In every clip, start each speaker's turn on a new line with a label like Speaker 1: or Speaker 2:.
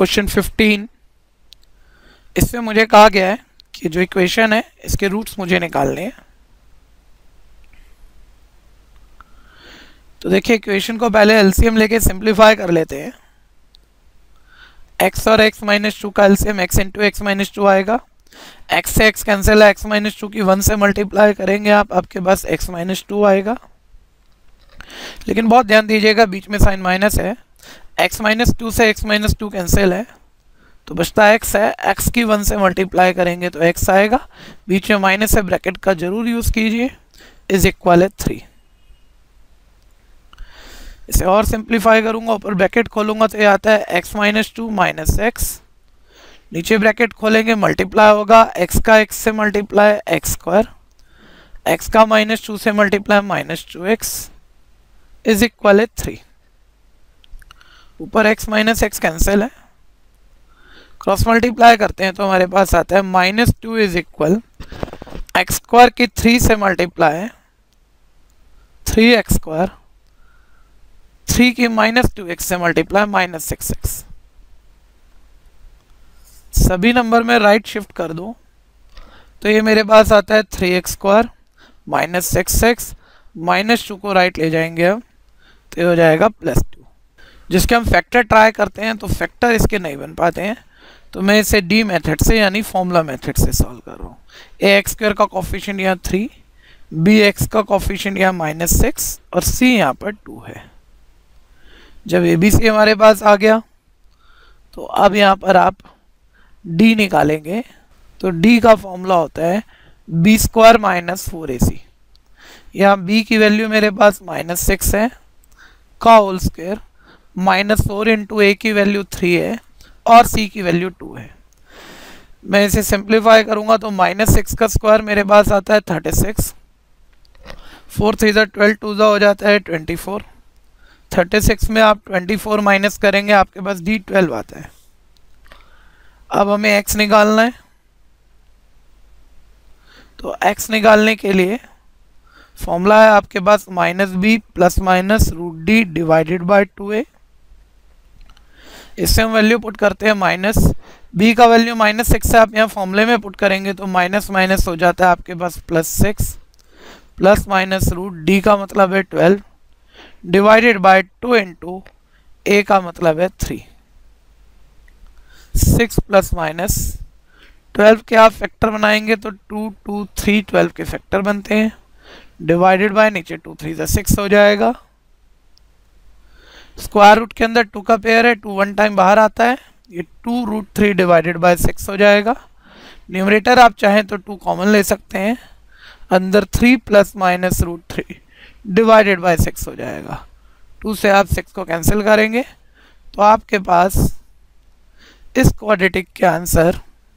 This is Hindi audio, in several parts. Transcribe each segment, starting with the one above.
Speaker 1: क्वेश्चन 15, इसमें मुझे कहा गया है कि जो इक्वेशन है इसके रूट्स मुझे निकालने हैं। तो देखिए इक्वेशन को पहले एलसीएम लेके सिंप्लीफाई कर लेते हैं। x और x माइनस 2 का LCM x into x minus 2 आएगा। x से x कैंसिल है, x माइनस 2 की 1 से मल्टीप्लाई करेंगे आपके पास x माइनस 2 आएगा। लेकिन बहुत ध्यान दीजिएगा, बीच में साइन माइनस है। x माइनस 2 से x माइनस 2 कैंसिल है तो बचता x है, x की 1 से मल्टीप्लाई करेंगे तो x आएगा। बीच में माइनस है, ब्रैकेट का जरूर यूज कीजिए। इज इक्वल है 3। इसे और सिंप्लीफाई करूंगा, ऊपर ब्रैकेट खोलूंगा तो ये आता है x माइनस 2 माइनस एक्स, नीचे ब्रैकेट खोलेंगे मल्टीप्लाई होगा x का x से मल्टीप्लाई एक्स स्क्वायर, x का माइनस 2 से multiply minus 2x is equal है 3। ऊपर x माइनस एक्स कैंसिल है, क्रॉस मल्टीप्लाई करते हैं तो हमारे पास आता है minus 2 is equal x square की 3 से मल्टीप्लाई 3x स्क्वायर, 3 की माइनस 2x से मल्टीप्लाई माइनस 6x। सभी नंबर में राइट शिफ्ट कर दो तो ये मेरे पास आता है 3x square minus 6x, minus 2 को राइट ले जाएंगे अब तो ये हो जाएगा प्लस 2। जिसके हम फैक्टर ट्राई करते हैं तो फैक्टर इसके नहीं बन पाते हैं, तो मैं इसे डी मेथड से यानी फॉर्मूला मेथड से सॉल्व कर रहा हूँ। ए एक्स स्क्वायर का कोफिशिएंट यहाँ 3, बी एक्स का कोफिशिएंट यहाँ माइनस 6 और सी यहाँ पर 2 है। जब ए बी सी हमारे पास आ गया तो अब यहाँ पर आप डी निकालेंगे तो डी का फॉर्मूला होता है बी स्क्वायर माइनस 4ac। यहाँ बी की वैल्यू मेरे पास माइनस 6 है का whole square, minus 4 into a की वैल्यू 3 है और सी की वैल्यू 2 है। मैं इसे सिंप्लीफाई करूंगा तो माइनस 6 का स्क्वायर मेरे पास आता है 36, 4 3 12 2 हो जाता है 24। 36 में आप 24 माइनस करेंगे आपके पास डी 12 आता है। अब हमें x निकालना है तो x निकालने के लिए फॉर्मूला है आपके पास minus b plus minus root d divided by 2a। इससे हम वैल्यू पुट करते हैं माइनस बी का वैल्यू माइनस 6 से आप यहाँ फॉर्मूले में पुट करेंगे तो माइनस माइनस हो जाता है आपके पास plus 6 plus minus root d का मतलब है 12 डिवाइडेड बाय 2 इंटू ए का मतलब है 3। 6 प्लस माइनस 12 के आप फैक्टर बनाएंगे तो 2 2 3 12 के फैक्टर बनते हैं, डिवाइडेड बाय नीचे 2 3 6 हो जाएगा। स्क्वायर रूट के अंदर 2 का पेयर है, 2 1 टाइम बाहर आता है, ये 2 रूट 3 डिवाइडेड बाय 6 हो जाएगा। न्यूमरेटर आप चाहें तो 2 कॉमन ले सकते हैं, अंदर 3 plus minus root 3 divided by 6 हो जाएगा। 2 से आप 6 को कैंसिल करेंगे तो आपके पास इस क्वाड्रेटिक के answer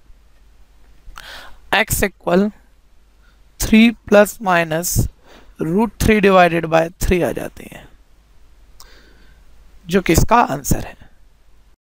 Speaker 1: x equal 3 plus minus root 3 divided by 3 आ जाते हैं, जो कि इसका आंसर है।